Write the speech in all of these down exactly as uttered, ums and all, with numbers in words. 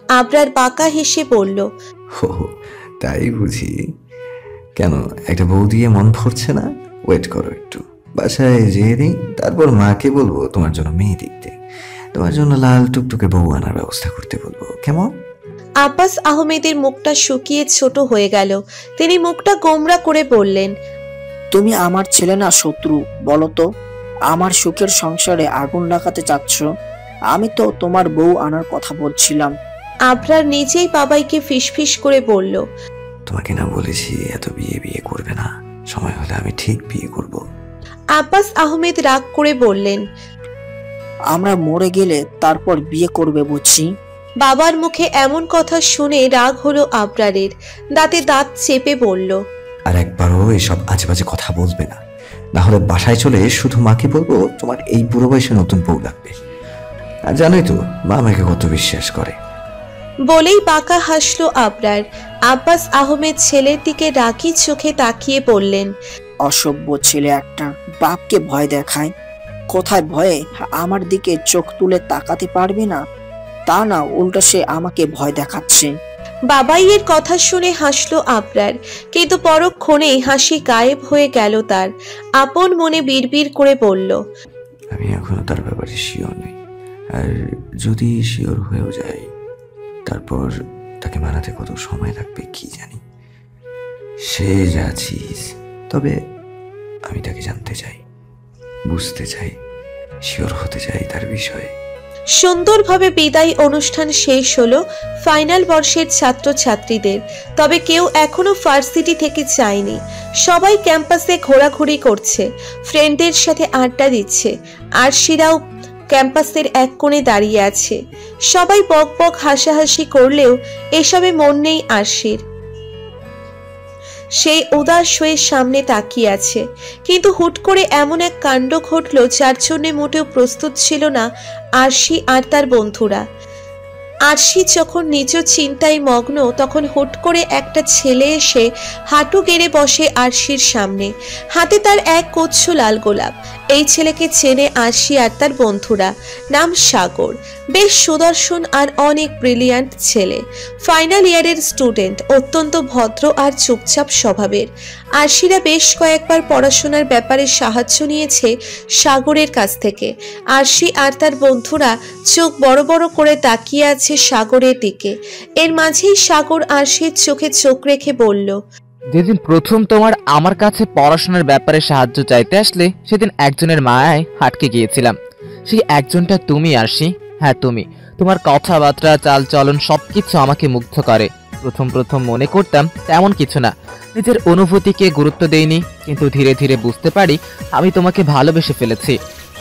আবরার বাঁকা হেসে বলল, ও তাই বুঝি। কেন, একটা বউ দিয়ে মন ভরছে না? ওয়েট করো একটু, বাসায় যেয়ে দিই, তারপর মাকে বলবো তোমার জন্য মেয়ে দেখতে, তোমার জন্য লাল টুকটুকে বউ আনার ব্যবস্থা করতে বলবো, কেমন? আব্বাস আহমেদের মুখটা শুকিয়ে ছোট হয়ে গেল। তিনি মুখটা গোমরা করে বললেন, তুমি আমার ছেলে না শত্রু? বলো তো, আমার সুখের সংসারে আগুন লাগাতে চাচ্ছ? আমি তো তোমার বউ আনার কথা বলছিলাম। আবরার নিজেই বাবাইকে ফিসফিস করে বলল, তোমাকে না বলেছি এত বিয়ে বিয়ে করবে না, সময় হলে আমি ঠিক বিয়ে করব। আব্বাস আহমেদ রাগ করে বললেন, আমরা মরে গেলে তারপর বিয়ে করবে বুঝছি। বাবার মুখে এমন কথা শুনে রাগ হলো আবরারের। দাঁতে দাঁত চেপে বলল, আর একবারও এসব আজে বাজে কথা বলবে না, না হলে বাসায় চলে শুধু মাকে বলবো তোমার এই বুড়ো বয়সে নতুন বউ লাগবে। আর জানোই তো মা আমাকে কত বিশ্বাস করে। বলেই বাঁকা হাসলো আবরার। আব্বাস আহমেদ ছেলের দিকে রাগি চোখে তাকিয়ে বললেন, অসভ্য ছেলে একটা, বাপকে ভয় দেখায়। কোথায় ভয়ে আমার দিকে চোখ তুলে তাকাতে পারবে না, তা না উল্টো সে আমাকে ভয় দেখাচ্ছে। বাবাইয়ের কথা শুনে হাসলো আবরার, কিন্তু পরক্ষণেই হাসি গায়েব হয়ে গেল তার। আপন মনে বিড়বিড় করে বলল, আমি এখনো তার ব্যাপারে শিওর নই, আর যদি শিওর হয়েও যায় তারপর তাকে মানাতে কত সময় লাগবে কি জানি। সে যাচ্ছিস, তবে আমি তাকে জানতে চাই, বুঝতে চাই, শিওর হতে চাই তার বিষয়ে। সুন্দরভাবে বিদায় অনুষ্ঠান শেষ হলো ফাইনাল বর্ষের ছাত্রছাত্রীদের। তবে কেউ এখনো ভার্সিটি থেকে যায়নি। সবাই ক্যাম্পাসে ঘোরাঘুরি করছে, ফ্রেন্ডদের সাথে আড্ডা দিচ্ছে। আরশিরাও ক্যাম্পাসের এক কোণে দাঁড়িয়ে আছে। সবাই বক বক হাসাহাসি করলেও এসবে মন নেই আরশির। সেই উদাস হয়ে সামনে তাকিয়ে আছে। কিন্তু হুট করে এমন এক কাণ্ড ঘটল যার জন্য মোটেও প্রস্তুত ছিল না আরশি আর তার বন্ধুরা। আরশি যখন নিজ চিন্তায় মগ্ন, তখন হুট করে একটা ছেলে এসে হাঁটু গেড়ে বসে আরশির সামনে। হাতে তার এক গুচ্ছ লাল গোলাপ। এই ছেলেকে চেনে আরশি আর তার বন্ধুরা। নাম সাগর। বেশ সুদর্শন আর অনেক ব্রিলিয়ান্ট ছেলে। ফাইনাল ইয়ারের স্টুডেন্ট, অত্যন্ত ভদ্র আর চুপচাপ স্বভাবের। আরশিরা বেশ কয়েকবার পড়াশোনার ব্যাপারে সাহায্য নিয়েছে সাগরের কাছ থেকে। আরশি আর তার বন্ধুরা চোখ বড় বড় করে তাকিয়ে আছে সাগরের দিকে। এর মাঝেই সাগর আরশির চোখে চোখ রেখে বলল, যেদিন প্রথম তোমার আমার কাছে পড়াশোনার ব্যাপারে সাহায্য চাইতে আসলে সেদিন একজনের মায়ায় হাটকে গিয়েছিলাম। সেই একজনটা তুমি আরশি। হ্যাঁ তুমি। তোমার কথাবার্তা, চাল চলন সবকিছু আমাকে মুগ্ধ করে। প্রথম প্রথম মনে করতাম তেমন কিছু না, নিজের অনুভূতিকে গুরুত্ব দেইনি, কিন্তু ধীরে ধীরে বুঝতে পারি আমি তোমাকে ভালোবেসে ফেলেছি।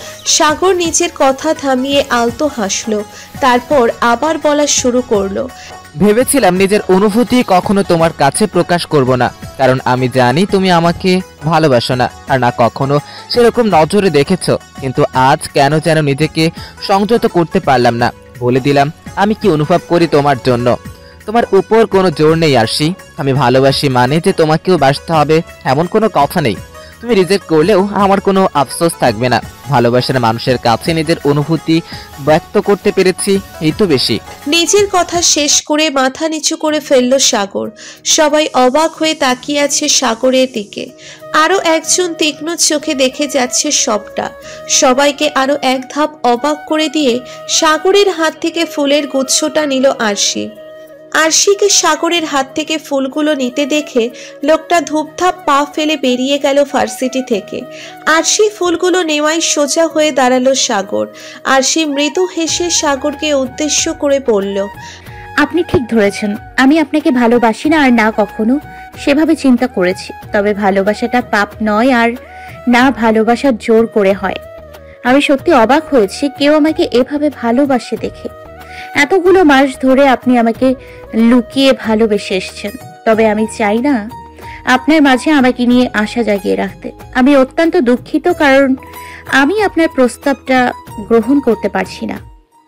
সাগর নিজের কথা থামিয়ে আলতো হাসলো, তারপর আবার বলা শুরু করলো, ভেবেছিলাম নিজের অনুভূতি কখনো তোমার কাছে প্রকাশ করব না, কারণ আমি জানি তুমি আমাকে ভালোবাসো না, আর না কখনো সেরকম নজরে দেখেছো। কিন্তু আজ কেন যেন নিজেকে সংযত করতে পারলাম না। বলে দিলাম আমি কি অনুভব করি তোমার জন্য। তোমার উপর কোনো জোর নেই আরশি। আমি ভালোবাসি মানে যে তোমাকেও বাসতে হবে এমন কোনো কথা নেই। তুমি রিজেক্ট করলেও আমার কোনো আফসোস থাকবে না। ভালোবাসার মানুষের কাছে নিজের অনুভূতি ব্যক্ত করতে পেরেছি, এই তো বেশি। নিজের কথা শেষ করে মাথা নিচু করে ফেলল সাগর। সবাই অবাক হয়ে তাকিয়ে আছে সাগরের দিকে। আরো একজন তীক্ষ্ণ চোখে দেখে যাচ্ছে সবটা। সবাইকে আরো এক ধাপ অবাক করে দিয়ে সাগরের হাত থেকে ফুলের গুচ্ছটা নিল আরশি। আরশিকে সাগরের হাত থেকে ফুলগুলো নিতে দেখে লোকটা ধূপধাপ পা ফেলে বেরিয়ে গেল ভার্সিটি থেকে। আরশি ফুলগুলো নেওয়ায় সোজা হয়ে দাঁড়ালো সাগর। আরশি মৃদু হেসে সাগরকে উদ্দেশ্য করে বলল, আপনি ঠিক ধরেছেন, আমি আপনাকে ভালোবাসি না, আর না কখনো সেভাবে চিন্তা করেছি। তবে ভালোবাসাটা পাপ নয়, আর না ভালোবাসা জোর করে হয়। আমি সত্যি অবাক হয়েছি কেউ আমাকে এভাবে ভালোবাসে দেখে। এতগুলো মাস ধরে আপনি আমাকে লুকিয়ে ভালোবেসে এসেছেন, তবে আমি চাই না আপনার মাঝে আমাকে নিয়ে আশা জাগিয়ে রাখতে। আমি অত্যন্ত দুঃখিত, কারণ আমি আপনার প্রস্তাবটা গ্রহণ করতে পারছি না।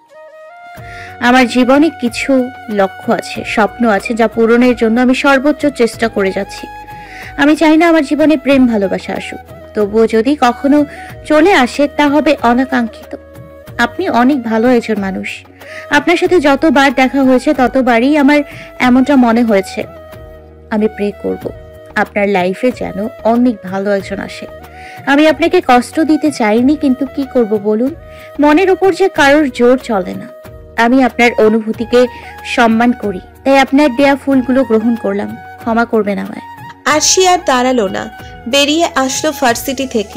আমার জীবনে কিছু লক্ষ্য আছে, স্বপ্ন আছে, যা পূরণের জন্য আমি সর্বোচ্চ চেষ্টা করে যাচ্ছি। আমি চাই না আমার জীবনে প্রেম ভালোবাসা আসুক, তবুও যদি কখনো চলে আসে তা হবে অনাকাঙ্ক্ষিত। আপনি অনেক ভালো একজন মানুষ, আপনার সাথে যতবার দেখা হয়েছে ততবারই আমার এমনটা মনে হয়েছে। আমি প্রে করব আপনার লাইফে যেন অনেক ভালো একজন আসে। আমি আপনাকে কষ্ট দিতে চাইনি, কিন্তু কি করব বলুন, মনের উপর যে কারোর জোর চলে না। আমি আপনার অনুভূতিকে সম্মান করি, তাই আপনার দেয়া ফুলগুলো গ্রহণ করলাম। ক্ষমা করবেন আমায়। আরশি আর দাঁড়ালো না, বেরিয়ে আসলো ভার্সিটি থেকে।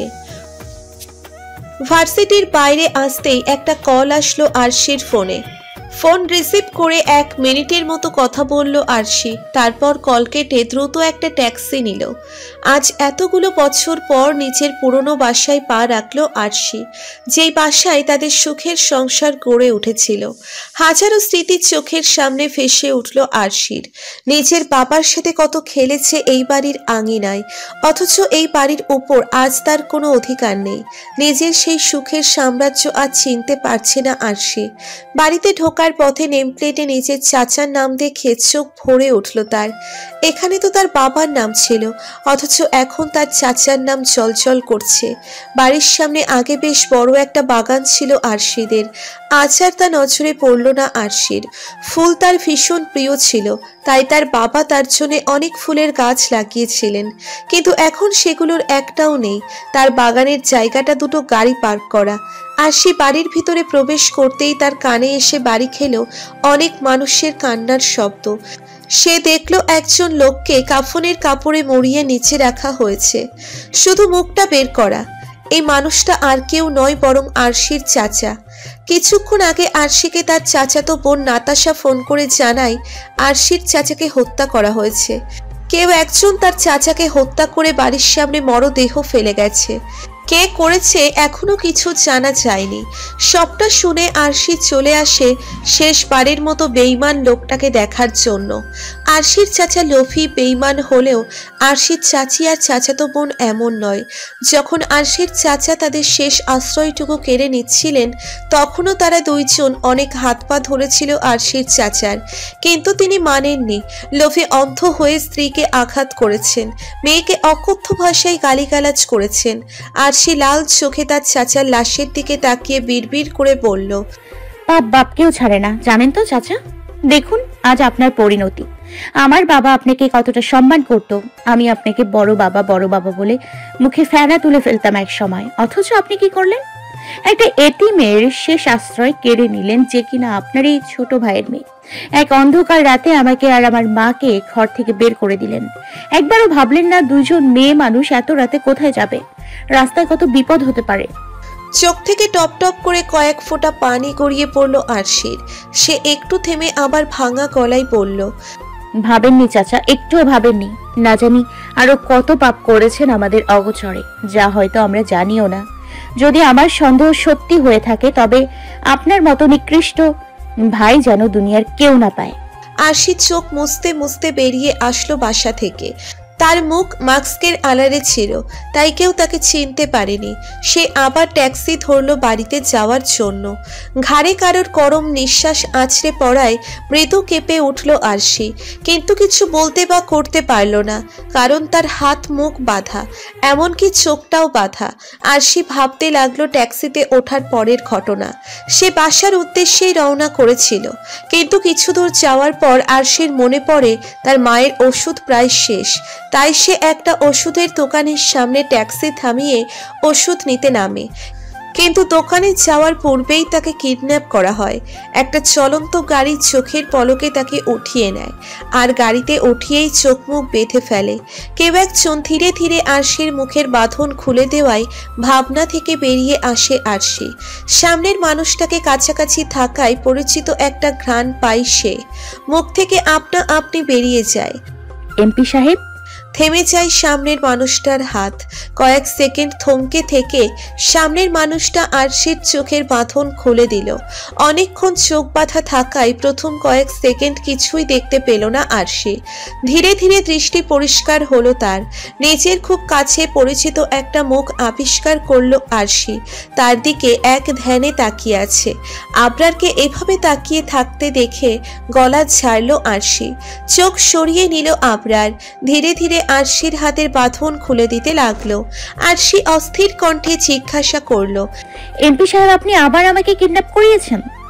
ভার্সিটির বাইরে আসতেই একটা কল আসলো আরশির ফোনে। ফোন রিসিভ করে এক মিনিটের মতো কথা বলল আরশি, তারপর কল কেটে দ্রুত একটা ট্যাক্সি নিল। আজ এতগুলো বছর পর নিজের পুরনো বাসায় পা রাখলো আরশি, যেই বাসায় তাদের সুখের সংসার গড়ে উঠেছিল। হাজারো স্মৃতি চোখের সামনে ভেসে উঠল আরশির। নিজের বাবার সাথে কত খেলেছে এই বাড়ির আঙিনায়, অথচ এই বাড়ির উপর আজ তার কোনো অধিকার নেই। নিজের সেই সুখের সাম্রাজ্য আজ চিনতে পারছে না আরশি। বাড়িতে ঢোকার পথে নেম প্লেটে নিজের চাচার নাম দেখে চোখ ভরে উঠল তার। এখানে তো তার বাবার নাম ছিল, অথচ এখন তার চাচার নাম জলজল করছে। বাড়ির সামনে আগে বেশ বড় একটা বাগান ছিল আরশিদের, আজ আর তা নজরে পড়ল না আরশির। ফুল তার ভীষণ প্রিয় ছিল, তাই তার বাবা তার জন্য অনেক ফুলের গাছ লাগিয়েছিলেন, কিন্তু এখন সেগুলোর একটাও নেই। তার বাগানের জায়গাটা দুটো গাড়ি পার্ক করা। আরশি বাড়ির ভিতরে প্রবেশ করতেই তার কানে এসে বাড়ি খেলো অনেক মানুষের কান্নার শব্দ। সে দেখলো একজন লোককে কাফনের কাপড়ে মুড়িয়ে নিচে রাখা হয়েছে, শুধু মুখটা বের করা। এই মানুষটা আর কেউ নয় বরং আরশির চাচা। কিছুক্ষণ আগে আরশিকে তার চাচাতো বোন নাতাশা ফোন করে জানায় আরশির চাচাকে হত্যা করা হয়েছে। কেউ একজন তার চাচাকে হত্যা করে বাড়ির সামনে মরদেহ ফেলে গেছে। কে করেছে এখনো কিছু জানা যায়নি। সবটা শুনে আরশি চলে আসে শেষবারের মতো বেঈমান লোকটাকে দেখার জন্য। আরশির চাচা লোভী বেঈমান হলেও আরশির চাচি আর চাচাতো বোন এমন নয়। যখন আরশির চাচা তাদের শেষ আশ্রয়টুকু কেড়ে নিচ্ছিলেন, তখনও তারা দুইজন অনেক হাত পা ধরেছিল আরশির চাচার, কিন্তু তিনি মানেননি। লোভে অন্ধ হয়ে স্ত্রীকে আঘাত করেছেন, মেয়েকে অকথ্য ভাষায় গালিগালাজ করেছেন। আরশি লাল চোখে তার চাচার লাশের দিকে তাকিয়ে বিড়বিড় করে বলল, বাপ বাপকেও ছাড়ে না, জানেন তো চাচা? দেখুন আজ আপনার পরিণতি। আমার বাবা আপনাকে কতটা সম্মান করত, আমি আপনাকে বড় বাবা বড় বাবা বলে মুখে ফেনা তুলে ফেলতাম এক সময়, অথচ আপনি কি করলেন? একটা এতিমের শেষ আশ্রয় কেড়ে নিলেন, যে কিনা আপনার এই ছোট ভাইয়ের মেয়ে। এক অন্ধকার রাতে আমাকে আর আমার মাকে ঘর থেকে বের করে দিলেন। একবারও ভাবলেন না দুজন মেয়ে মানুষ এত রাতে কোথায় যাবে, রাস্তায় কত বিপদ হতে পারে। চোখ থেকে টপ টপ করে কয়েক ফোঁটা পানি গড়িয়ে পড়ল আরশির। সে একটু থেমে আবার ভাঙা গলায় বলল, ভাবেননি চাচা, একটুও ভাবেননি। না জানি আরো কত পাপ করেছেন আমাদের অগোচরে, যা হয়তো আমরা জানিও না। যদি আমার সন্দেহ সত্যি হয়ে থাকে, তবে আপনার মতো নিকৃষ্ট ভাই যেন দুনিয়ার কেউ না পায়। আরশি চোখ মুছতে মুছতে বেরিয়ে আসলো বাসা থেকে। তার মুখ মাস্কের আড়ালে ছিল, তাই কেউ তাকে চিনতে পারেনি। সে আবার ট্যাক্সি ধরল বাড়িতে যাওয়ার জন্য। ঘাড়ে কারোর গরম নিঃশ্বাস আছড়ে পড়ায় মৃদু কেঁপে উঠল আরশি, কিন্তু কিছু বলতে বা করতে পারল না, কারণ তার হাত মুখ বাঁধা, এমনকি চোখটাও বাঁধা। আরশি ভাবতে লাগলো ট্যাক্সিতে ওঠার পরের ঘটনা। সে বাসার উদ্দেশ্যেই রওনা করেছিল, কিন্তু কিছু দূর যাওয়ার পর আরশির মনে পড়ে তার মায়ের ওষুধ প্রায় শেষ। তাই সে একটা ওষুধের দোকানের সামনে ট্যাক্সি থামিয়ে ওষুধ নিতে নামে, কিন্তু দোকানে যাওয়ার পূর্বেই তাকে কিডন্যাপ করা হয়। একটা চলন্ত গাড়ি চোখের পলকে তাকে উঠিয়ে নেয়, আর গাড়িতে উঠিয়েই চোখ মুখ বেঁধে ফেলে। কেউ একজন ধীরে ধীরে আরশির মুখের বাঁধন খুলে দেওয়ায় ভাবনা থেকে বেরিয়ে আসে আরশি। সামনের মানুষটাকে কাছাকাছি থাকায় পরিচিত একটা ঘ্রাণ পায় সে। মুখ থেকে আপনা আপনি বেরিয়ে যায়, এমপি সাহেব। থেমে যায় সামনের মানুষটার হাত। কয়েক সেকেন্ড থমকে থেকে সামনের মানুষটা আরশির চোখের বাঁধন খুলে দিল। অনেকক্ষণ চোখ বাঁধা থাকায় প্রথম কয়েক সেকেন্ড কিছুই দেখতে পেল না আরশি। ধীরে ধীরে দৃষ্টি পরিষ্কার হলো তার। নিজের খুব কাছে পরিচিত একটা মুখ আবিষ্কার করলো আরশি। তার দিকে এক ধ্যানে তাকিয়ে আছে। আবরারকে এভাবে তাকিয়ে থাকতে দেখে গলা ঝাড়ল আরশি। চোখ সরিয়ে নিল আবরার। ধীরে ধীরে আরশির হাতের বাঁধন খুলে দিতে লাগলো। আরশি অস্থির কণ্ঠে জিজ্ঞাসা করলো, এমপি সাহেব, আপনি আবার আমাকে কিডন্যাপ করিয়েছেন?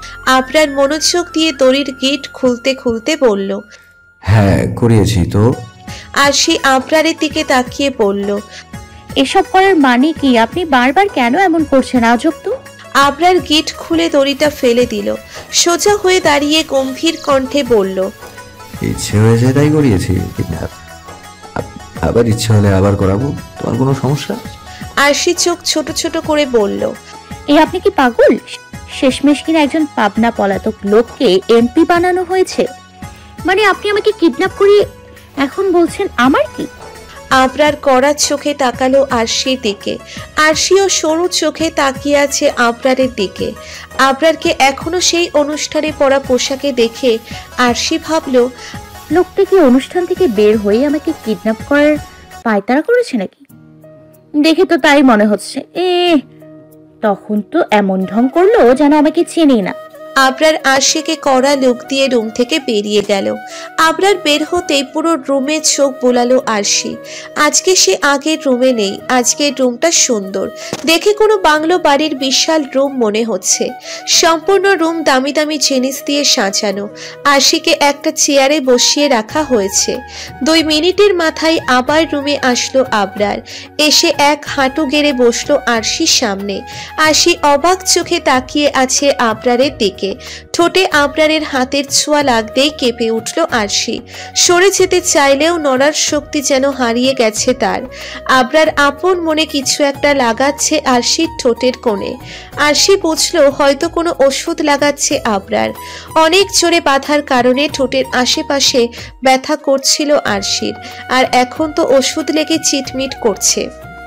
আবরার মনোযোগ দিয়ে দড়ির গিট খুলতে খুলতে বলল, হ্যাঁ করিয়েছি তো। আরশি আবরারের দিকে তাকিয়ে বলল, এসব করার মানে কি? আপনি বারবার কেন এমন করছেন? আজব তো। আবরার গিট খুলে দড়িটা ফেলে দিল। সোজা হয়ে দাঁড়িয়ে গম্ভীর কণ্ঠে বলল, ইচ্ছে হয়েছে তাই করিয়েছি, কিডন্যাপ। আবার ইচ্ছে হলে আবার করাবো, তোমার কোনো সমস্যা? আরশি চোখ ছোট ছোট করে বলল, এই আপনি কি পাগল? শেষমেশ কিনা একজন পাবনা পলাতক লোককে এমপি বানানো হয়েছে। মানে আপনি আমাকে কিডন্যাপ করিয়ে এখন বলছেন আমার কি? আবরার কড়া চোখে তাকালো আরশির দিকে। আরশিও সরু চোখে তাকিয়ে আছে আবরারের দিকে। আবরারকে এখনো সেই অনুষ্ঠানে পরা পোশাকে দেখে আরশি ভাবল, লোকটা কি অনুষ্ঠান থেকে বের হয়ে আমাকে কিডন্যাপ করার পায়তারা করেছে নাকি? দেখে তো তাই মনে হচ্ছে। এ তখন তো এমন ঢং করলো যেন আমাকে চেনেই না। আবরার আরশিকে কড়া লুক দিয়ে রুম থেকে বেরিয়ে গেল। আবরার বের হতেই পুরো রুমে চোখ বোলালো আরশি। আজকে সে আগের রুমে নেই। আজকের রুমটা সুন্দর দেখে, কোনো বাংলো বাড়ির বিশাল রুম মনে হচ্ছে। সম্পূর্ণ রুম দামি দামি জিনিস দিয়ে সাজানো। আরশিকে একটা চেয়ারে বসিয়ে রাখা হয়েছে। দুই মিনিটের মাথায় আবার রুমে আসলো আবরার। এসে এক হাঁটু গেড়ে বসলো আরশির সামনে। আরশি অবাক চোখে তাকিয়ে আছে আবরারের দিকে। ঠোঁটে আবরারের হাতের ছোঁয়া লাগতেই কেঁপে উঠল আরশি। সরে যেতে চাইলেও নড়ার শক্তি যেন হারিয়ে গেছে তার। আবরার আপন মনে কিছু একটা লাগাচ্ছে আরশির ঠোঁটের কোণে। আরশি বুঝলো হয়তো কোনো ওষুধ লাগাচ্ছে আবরার। অনেক জোরে বাঁধার কারণে ঠোঁটের আশেপাশে ব্যথা করছিল আরশির, আর এখন তো ওষুধ লেগে চিটমিট করছে।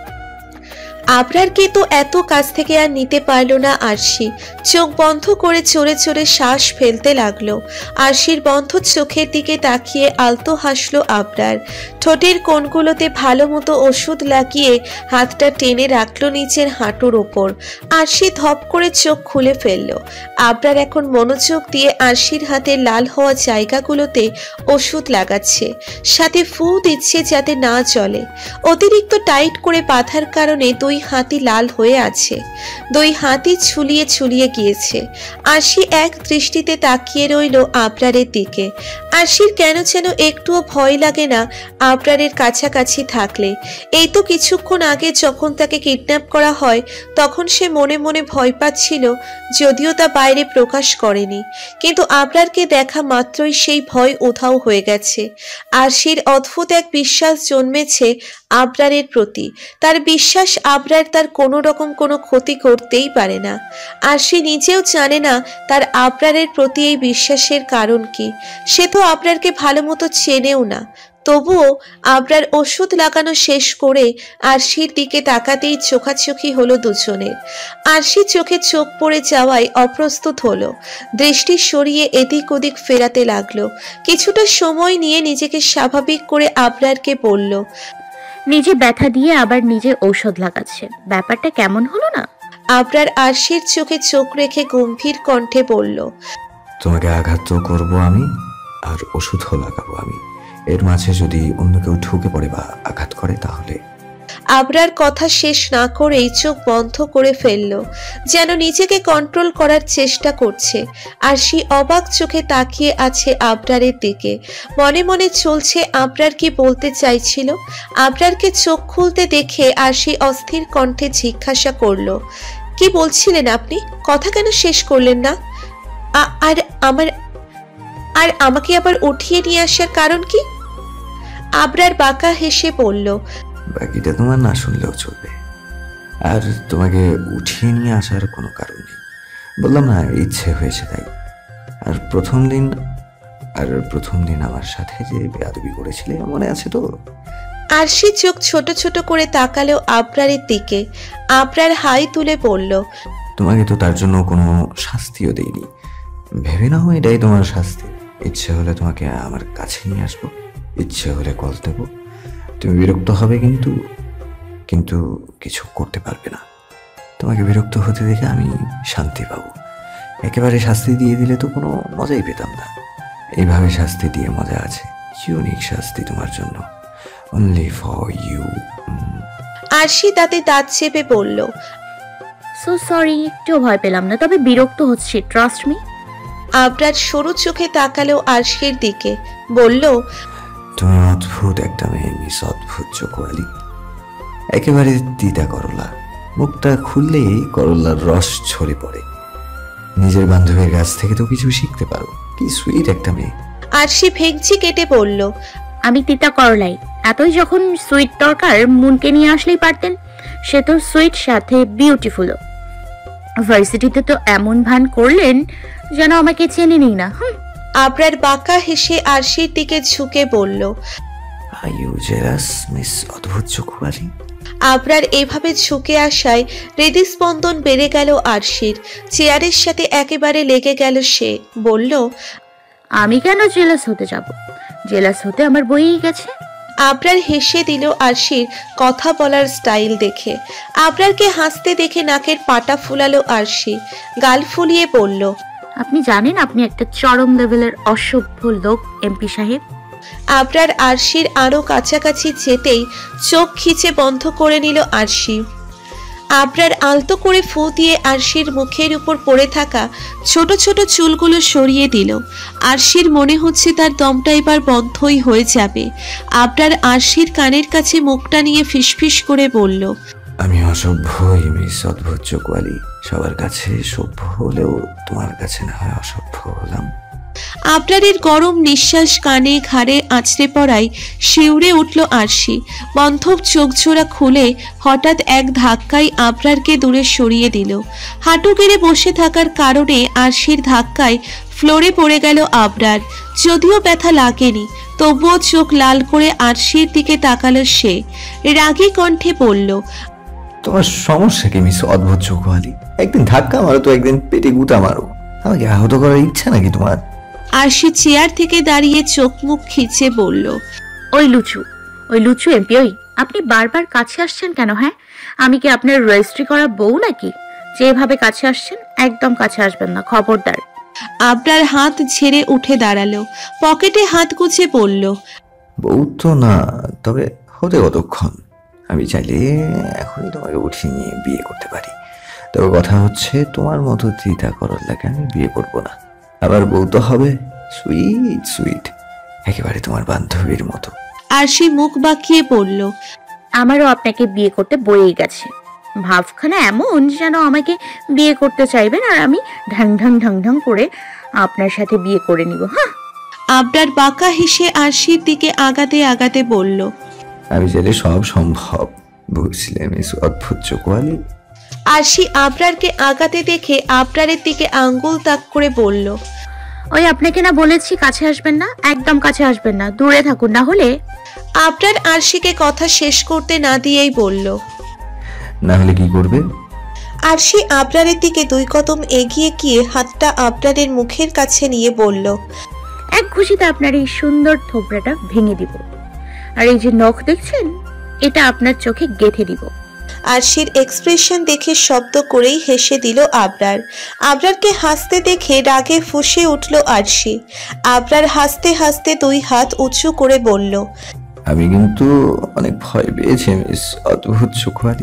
আবরারকে তো এত কাছ থেকে আর নিতে পারল না আরশি। চোখ বন্ধ করে চড়ে চড়ে শ্বাস ফেলতে লাগলো। আরশির বন্ধ চোখের দিকে তাকিয়ে আলতো হাসলো আবরার। ঠোঁটের কোণগুলোতে ভালো মতো ওষুধ লাগিয়ে হাতটা টেনে রাখলো নিচের হাঁটুর ওপর। আরশি ধপ করে চোখ খুলে ফেলল। আবরার এখন মনোযোগ দিয়ে আরশির হাতে লাল হওয়া জায়গাগুলোতে ওষুধ লাগাচ্ছে, সাথে ফু দিচ্ছে যাতে না চলে। অতিরিক্ত টাইট করে বাঁধার কারণে দুই হাতই লাল হয়ে আছে। দুই হাতই ছুলিয়ে ছুলিয়ে গিয়েছে। আরশি এক দৃষ্টিতে তাকিয়ে রইল আবরারের দিকে। আরশির কেন যেন একটুও ভয় লাগে না আবরারের কাছাকাছি থাকলে। এই তো কিছুক্ষণ আগে যখন তাকে কিডন্যাপ করা হয় তখন সে মনে মনে ভয় পাচ্ছিল, যদিও তা বাইরে প্রকাশ করেনি। কিন্তু আবরারকে দেখা মাত্রই সেই ভয় উধাও হয়ে গেছে। আরশির অদ্ভুত এক বিশ্বাস জন্মেছে আবরারের প্রতি। তার বিশ্বাস আবরার তার কোনো রকম কোনো ক্ষতি করতেই পারে না। আরশি নিজেও জানে না তার আবরারের প্রতি এই বিশ্বাসের কারণ কি। সে তো আবরারকে ভালো মতো চেনেও না। তবুও আবরার ওষুধ লাগানো শেষ করে আরশির দিকে তাকাতেই চোখাচোখি হলো দুজনের। আরশি চোখে চোখ পড়ে যাওয়ায় অপ্রস্তুত হলো। দৃষ্টি সরিয়ে এদিক ওদিক ফেরাতে লাগলো। কিছুটা সময় নিয়ে নিজেকে স্বাভাবিক করে আবরারকে বলল, নিজে ব্যথা দিয়ে আবার নিজে ঔষধ লাগাচ্ছে, ব্যাপারটা কেমন হলো না? আবরার আরশির চোখে চোখ রেখে গম্ভীর কণ্ঠে বলল, তোমাকে আঘাত তো করবো আমি, আর ওষুধও লাগাবো আমি। এর মাঝে যদি অন্য কেউ ঢুকে পড়ে বা আঘাত করে তাহলে? আবরার কথা শেষ না করেই চোখ বন্ধ করে ফেলল, যেন নিজেকে কন্ট্রোল করার চেষ্টা করছে। আরশি অবাক চোখে তাকিয়ে আছে আবরারের দিকে। মনে মনে চলছে আবরার কি বলতে চাইছিল। আবরারকে চোখ খুলতে দেখে আরশি অস্থির কণ্ঠে জিজ্ঞাসা করলো, কি বলছিলেন আপনি? কথা কেন শেষ করলেন না? আর আমার আর আমাকে আবার উঠিয়ে নিয়ে আসার কারণ কি? আবরার বাঁকা হেসে বলল, বাকিটা তোমার না শুনলেও চলবে। আর তোমাকে উঠিয়ে নিয়ে আসার কোনো কারণ নেই। বললাম না, ইচ্ছে হয়েছে তাই। আর প্রথম দিন আর প্রথম দিন আমার সাথে যে বেয়াদবি করেছিলে মনে আছে তো? আরশি চোখ ছোট ছোট করে তাকালো আবরারের দিকে। আবরার হাই তুলে বলল, তোমাকে তো তার জন্য কোনো শাস্তিও দেইনি। ভেবে নাও এটাই তোমার শাস্তি। ইচ্ছে হলে তোমাকে আমার কাছে নিয়ে আসবো, ইচ্ছে হলে কল দেবো। তুমি বিরক্ত হবে, কিন্তু কিন্তু কিছু করতে পারবে না। তোমাকে বিরক্ত হতে দেখে আমি শান্তি পাবো। একেবারে শাস্তি দিয়ে দিলে তো কোনো মজাই পেতাম না। এইভাবে শাস্তি দিয়ে মজা আছে। ইউনিক শাস্তি তোমার জন্য, অনলি ফর ইউ। আরশি দাঁতে দাঁত চেপে বলল, সো সরি, একটু ভয় পেলাম না, তবে বিরক্ত হচ্ছি, ট্রাস্ট মি। আবরার সরু চোখে তাকালো আরশির দিকে, বলল, তুমি অদ্ভুত একটা মেয়ে মিস, অদ্ভুত চোখওয়ালি, একেবারে দিদা করলা। মুখটা খুললেই করলার রস ঝরে পড়ে। নিজের বান্ধবীর কাছ থেকে তো কিছু শিখতে পারো। কি সুইট একটা মেয়ে। আরশি ভেঙচি কেটে বলল, আমি তিতা করলাই, এতই যখন সুইট দরকার মুনকে নিয়ে আসলেই পারতেন। সে তো সুইট সাথে বিউটিফুলও। ভার্সিটিতে তো এমন ভান করলেন যেন আমাকে চেনেনই না। হুম। আবরার বাঁকা হেসে আরশির দিকে ঝুঁকে বলল, আর ইউ জেলাস মিস অদ্ভুত চোখওয়ালি? আবরার এভাবে ঝুঁকে আসায় হৃদস্পন্দন বেড়ে গেল আরশির। চেয়ারের সাথে একেবারে লেগে গেল সে। বলল, আমি কেন জেলাস হতে যাব? জেলাস হতে আমার বইই গেছে। আবরার হেসে দিল আরশির কথা বলার স্টাইল দেখে। আবরারকে হাসতে দেখে নাকের পাটা ফুলালো আরশি, গাল ফুলিয়ে বলল, আপনি জানেন আপনি একটা চরম লেভেলের অসভ্য লোক এমপি সাহেব। আবরার আরশির আরো কাছাকাছি যেতেই চোখ খিচে বন্ধ করে নিল আরশি। আবরার আলতো করে ফু দিয়ে আরশির মুখের উপর পড়ে থাকা ছোট ছোট চুলগুলো সরিয়ে দিল। আরশির মনে হচ্ছে তার দমটা এবার বন্ধই হয়ে যাবে। আবরার আরশির কানের কাছে মুখটা নিয়ে ফিসফিস করে বলল, আমি অসভ্যই মিস অদ্ভুত চোখওয়ালি। সবার কাছে সভ্য হলেও তোমার কাছে না হয় অসভ্য হলাম। আবরারের গরম নিঃশ্বাস কানে ঘাড়ে আছড়ে পড়ায় শিউরে উঠল আরশি। বন্ধব চোখজোড়া খুলে হঠাৎ এক ধাক্কায় আবরারকে দূরে সরিয়ে দিল। হাঁটু গেড়ে বসে থাকার কারণে আরশির ধাক্কায় ফ্লোরে পড়ে গেল আবরার। যদিও ব্যথা লাগেনি, তবুও চোখ লাল করে আরশির দিকে তাকালো সে। রাগী কণ্ঠে বলল, তোমার সমস্যা কি মিস অদ্ভুত চোখওয়ালি? একদিন ধাক্কা মারো তো একদিন পেটে গুতা মারো। আমাকে আহত করার ইচ্ছা নাকি তোমার? আরশি চেয়ার থেকে দাঁড়িয়ে চোখ মুখ খিচে বলল, ওই লুচু, ওই লুচু এমপি, ওই আপনি বারবার কাছে আসছেন কেন? হ্যাঁ, আমি কি আপনার রেজিস্ট্রি করা বউ নাকি? যেভাবে কাছে আসছেন একদম কাছে আসবেন না, খবরদার। আবরার হাত ঝেড়ে উঠে দাঁড়ালো, পকেটে হাত গুছে বলল, বউ তো না, তবে হতে কতক্ষণ? আমি চাইলে এখনই তোমাকে উঠিয়ে নিয়ে বিয়ে করতে পারি। তবে কথা হচ্ছে, তোমার মতো চিন্তা করার লাগে আমি বিয়ে করবো না। আবার বউ তো হবে সুইট সুইট, একেবারে তোমার বান্ধবীর মতো। আরশি মুখ বাঁকিয়ে বলল, আমারও আপনাকে বিয়ে করতে বয়েই গেছে। ভাবখানা এমন যেন আমাকে বিয়ে করতে চাইবেন আর আমি ঢং ঢং ঢং ঢং করে আপনার সাথে বিয়ে করে নিব। হ্যাঁ। আবরার বাঁকা হেসে আরশির দিকে আগাতে আগাতে বলল, আমি চাইলে সব সম্ভব, বুঝলে মিস অদ্ভুত চোখওয়ালি? আরশি আবরারকে আগাতে দেখে আবরারের দিকে আঙ্গুল তাক করে বলল, ওই আপনাকে না বলেছি কাছে আসবেন না, একদম কাছে আসবেন না, দূরে থাকুন না হলে। আবরার আরশিকে কথা শেষ করতে না দিয়েই বলল, না হলে কি করবে? আরশি আবরারের দিকে দুই কদম এগিয়ে গিয়ে হাতটা আবরারের মুখের কাছে নিয়ে বলল, এক খুশিতে আপনার এই সুন্দর থোবড়াটা ভেঙে দিব, আর এই যে নখ দেখছেন এটা আপনার চোখে গেঁথে দিব। আরশির এক্সপ্রেশন দেখে শব্দ করেই হেসে দিল আবরার। আবরারকে হাসতে দেখে রাগে ফুঁসে উঠল আরশি। আবরার হাসতে হাসতে দুই হাত উঁচু করে বলল, আমি কিন্তু অনেক ভয় পেয়েছি মিস অদ্ভুত চোখওয়ালি।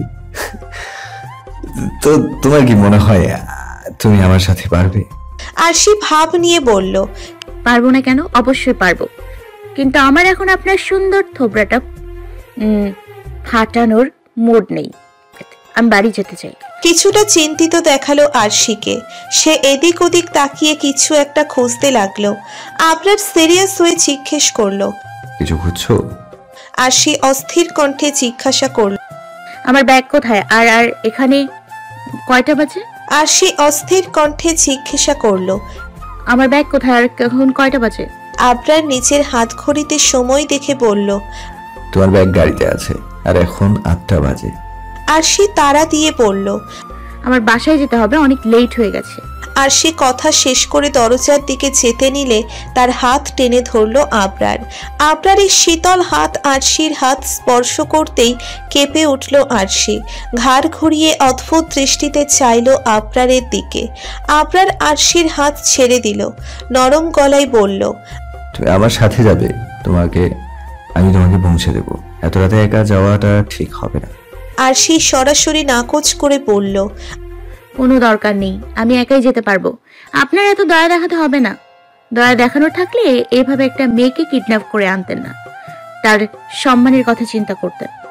তো তোমার কি মনে হয় তুমি আমার সাথে পারবে? আরশি ভাব নিয়ে বলল, পারবো না কেন, অবশ্যই পারবো, কিন্তু আমার এখন আপনার সুন্দর থোবড়াটা উম ফাটানোর মুড নেই। আমি বাড়ি যেতে চাই। কিছুটা চিন্তিত দেখালো আরশিকে। সে এদিক ওদিক তাকিয়ে কিছু একটা খুঁজতে লাগলো। আবরার সিরিয়াস হয়ে জিজ্ঞেস করলো, কিছু খুঁজছো? আরশি অস্থির কণ্ঠে জিজ্ঞাসা করল, আমার ব্যাগ কোথায়? আর আর এখানে কয়টা বাজে? আরশি অস্থির কণ্ঠে জিজ্ঞাসা করলো, আমার ব্যাগ কোথায় আর এখন কয়টা বাজে? আবরার নিচের হাত ঘড়িতে সময় দেখে বলল, তোমার ব্যাগ গাড়িতে আছে আর এখন আটটা বাজে। আরশি তাড়া দিয়ে বলল, আমার বাসায় যেতে হবে, অনেক লেট হয়ে গেছে। আরশি কথা শেষ করে দরজার দিকে যেতে নিলে তার হাত টেনে ধরল আবরার। আবরারের শীতল হাত আরশির হাত স্পর্শ করতেই কেঁপে উঠল আরশি। ঘাড় ঘুরিয়ে অদ্ভুত দৃষ্টিতে চাইল আবরারের দিকে। আবরার আরশির হাত ছেড়ে দিল, নরম গলায় বলল, তুমি আমার সাথে যাবে, তোমাকে আমি তোমাকে পৌঁছে দেবো। এত রাতে একা যাওয়াটা ঠিক হবে না। আরশি সরাসরি নাকচ করে বলল, কোনো দরকার নেই, আমি একাই যেতে পারবো। আপনার এত দয়া দেখাতে হবে না। দয়া দেখানো থাকলে এভাবে একটা মেয়েকে কিডন্যাপ করে আনতেন না, তার সম্মানের কথা চিন্তা করতেন।